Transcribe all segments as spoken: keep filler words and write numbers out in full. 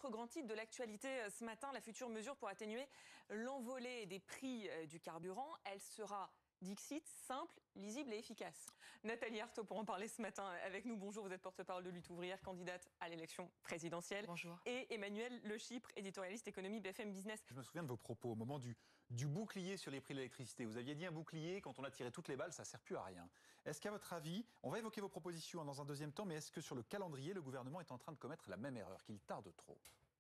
Autre grand titre de l'actualité ce matin, la future mesure pour atténuer l'envolée des prix du carburant. Elle sera, dixit, simple, lisible et efficace. Nathalie Arthaud pour en parler ce matin avec nous. Bonjour, vous êtes porte-parole de Lutte ouvrière, candidate à l'élection présidentielle. Bonjour. Et Emmanuel Le Chypre, éditorialiste économie B F M Business. Je me souviens de vos propos au moment du, du bouclier sur les prix de l'électricité. Vous aviez dit un bouclier, quand on a tiré toutes les balles, ça ne sert plus à rien. Est-ce qu'à votre avis, on va évoquer vos propositions dans un deuxième temps, mais est-ce que sur le calendrier, le gouvernement est en train de commettre la même erreur, qu'il tarde trop ?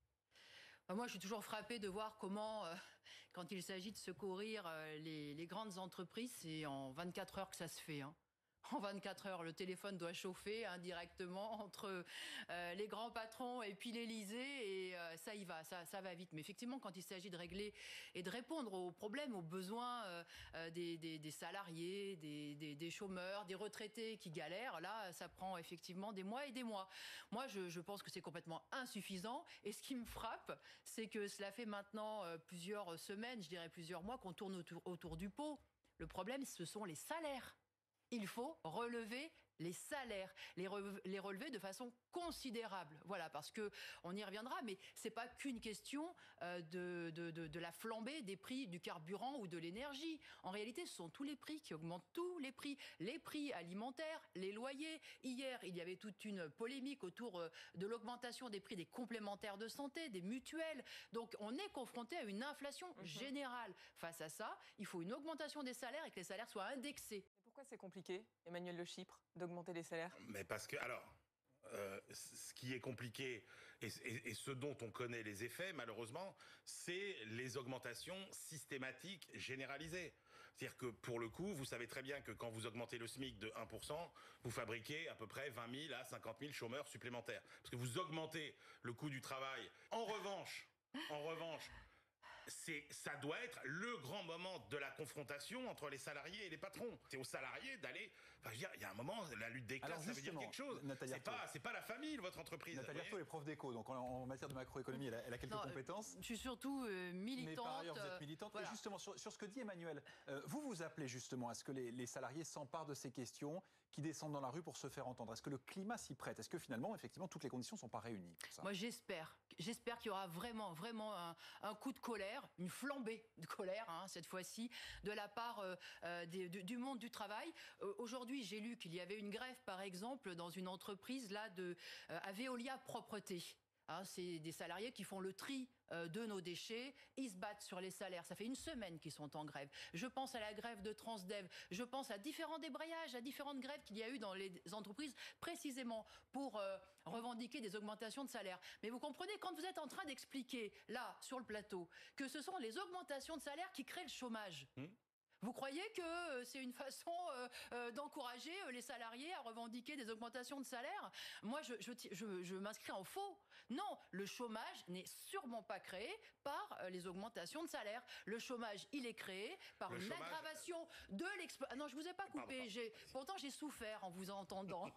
Moi, je suis toujours frappée de voir comment, euh, quand il s'agit de secourir euh, les, les grandes entreprises, c'est en vingt-quatre heures que ça se fait. Hein. En vingt-quatre heures, le téléphone doit chauffer indirectement entre euh, les grands patrons et puis l'Élysée, et euh, ça y va, ça, ça va vite. Mais effectivement, quand il s'agit de régler et de répondre aux problèmes, aux besoins euh, euh, des, des, des salariés, des, des, des chômeurs, des retraités qui galèrent, là, ça prend effectivement des mois et des mois. Moi, je, je pense que c'est complètement insuffisant. Et ce qui me frappe, c'est que cela fait maintenant euh, plusieurs semaines, je dirais plusieurs mois, qu'on tourne autour, autour du pot. Le problème, ce sont les salaires. Il faut relever les salaires, les, re les relever de façon considérable. Voilà, parce que on y reviendra, mais c'est pas qu'une question euh, de, de, de, de la flambée des prix du carburant ou de l'énergie. En réalité, ce sont tous les prix qui augmentent, tous les prix, les prix alimentaires, les loyers. Hier, il y avait toute une polémique autour euh, de l'augmentation des prix des complémentaires de santé, des mutuelles. Donc, on est confronté à une inflation mmh. générale. Face à ça, il faut une augmentation des salaires et que les salaires soient indexés. Mais pourquoi c'est compliqué, Emmanuel Le Chypre, d'augmenter les salaires? Mais parce que, alors, euh, ce qui est compliqué et, et, et ce dont on connaît les effets, malheureusement, c'est les augmentations systématiques généralisées. C'est-à-dire que, pour le coup, vous savez très bien que quand vous augmentez le SMIC de un pour cent, vous fabriquez à peu près vingt mille à cinquante mille chômeurs supplémentaires. Parce que vous augmentez le coût du travail. En revanche, en revanche, c'est, ça doit être le grand moment de la confrontation entre les salariés et les patrons. C'est aux salariés d'aller... Enfin, je veux dire, il y a un moment, la lutte des classes, ça veut dire quelque chose. C'est pas, c'est pas la famille, votre entreprise. Nathalie Arthaud est prof d'éco, donc en, en matière de macroéconomie, elle a, elle a quelques non, compétences. Je suis surtout euh, militante. Mais par ailleurs, vous êtes militante. Euh, voilà. Et justement, sur, sur ce que dit Emmanuel, euh, vous vous appelez justement à ce que les, les salariés s'emparent de ces questions, qui descendent dans la rue pour se faire entendre. Est-ce que le climat s'y prête? Est-ce que finalement, effectivement, toutes les conditions ne sont pas réunies pour ça? Moi, j'espère. J'espère qu'il y aura vraiment, vraiment un, un coup de colère, une flambée de colère, hein, cette fois-ci, de la part euh, euh, des, du, du monde du travail. Euh, Aujourd'hui, j'ai lu qu'il y avait une grève, par exemple, dans une entreprise là de euh, à Veolia Propreté. Hein, c'est des salariés qui font le tri euh, de nos déchets. Ils se battent sur les salaires. Ça fait une semaine qu'ils sont en grève. Je pense à la grève de Transdev. Je pense à différents débrayages, à différentes grèves qu'il y a eu dans les entreprises, précisément pour euh, revendiquer des augmentations de salaire. Mais vous comprenez, quand vous êtes en train d'expliquer, là, sur le plateau, que ce sont les augmentations de salaire qui créent le chômage. Mmh. Vous croyez que c'est une façon euh, euh, d'encourager les salariés à revendiquer des augmentations de salaire? Moi, je, je, je, je m'inscris en faux. Non, le chômage n'est sûrement pas créé par euh, les augmentations de salaire. Le chômage, il est créé par le une chômage... aggravation de l'exploitation. Non, je vous ai pas coupé. J'ai... Pourtant, j'ai souffert en vous entendant.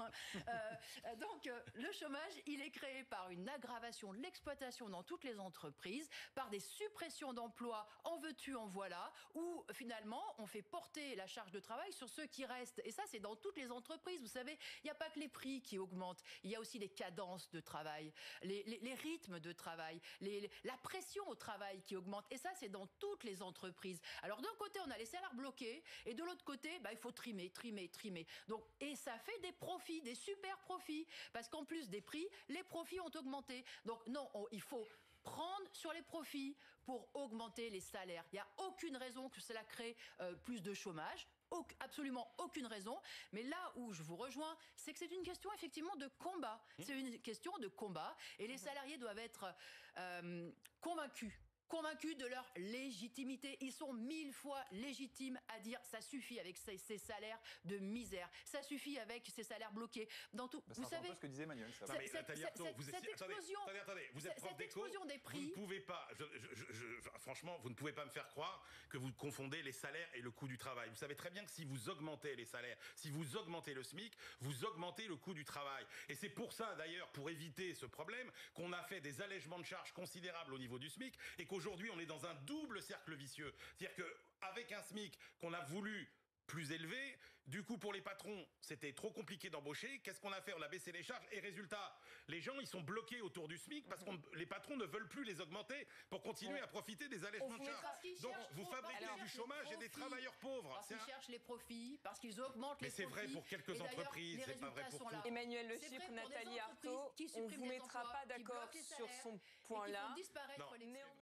euh, donc, euh, le chômage, il est créé par une aggravation de l'exploitation dans toutes les entreprises, par des suppressions d'emplois, en veux-tu, en voilà, où finalement, on fait porter la charge de travail sur ceux qui restent. Et ça, c'est dans toutes les entreprises. Vous savez, il n'y a pas que les prix qui augmentent. Il y a aussi les cadences de travail, les, les, les rythmes de travail, les, les, la pression au travail qui augmente. Et ça, c'est dans toutes les entreprises. Alors, d'un côté, on a les salaires bloqués. Et de l'autre côté, bah, il faut trimer, trimer, trimer. Donc, et ça fait des profits, des super profits. Parce qu'en plus des prix, les profits ont augmenté. Donc, non, on, il faut... prendre sur les profits pour augmenter les salaires. Il n'y a aucune raison que cela crée euh, plus de chômage. Absolument aucune raison. Mais là où je vous rejoins, c'est que c'est une question effectivement de combat. C'est une question de combat. Et les salariés doivent être euh, convaincus. Convaincus de leur légitimité. Ils sont mille fois légitimes à dire ça suffit avec ces, ces salaires de misère. Ça suffit avec ces salaires bloqués. Dans tout, bah, vous savez, un peu ce que disait Emmanuel. Ça. Non, mais Nathalie Arthaud, vous cette êtes, explosion, attendez, attendez, vous êtes prof d'éco. Des prix. Vous ne pouvez pas. Je, je, je, je, franchement, vous ne pouvez pas me faire croire que vous confondez les salaires et le coût du travail. Vous savez très bien que si vous augmentez les salaires, si vous augmentez le SMIC, vous augmentez le coût du travail. Et c'est pour ça, d'ailleurs, pour éviter ce problème, qu'on a fait des allègements de charges considérables au niveau du SMIC et qu'aujourd'hui, on est dans un double cercle vicieux. C'est-à-dire qu'avec un SMIC qu'on a voulu plus élevés. Du coup, pour les patrons, c'était trop compliqué d'embaucher. Qu'est-ce qu'on a fait? On a baissé les charges. Et résultat, les gens, ils sont bloqués autour du SMIC parce que les patrons ne veulent plus les augmenter pour continuer à profiter des allègements de charges. Donc, vous fabriquez du chômage et des travailleurs pauvres. Parce qu'ils cherchent les profits, parce qu'ils augmentent les Mais c'est profits. vrai pour quelques entreprises, c'est pas vrai pour toutes. Emmanuel Le Chypre, Nathalie Arthaud, on ne vous mettra pas d'accord sur son point-là. Disparaître les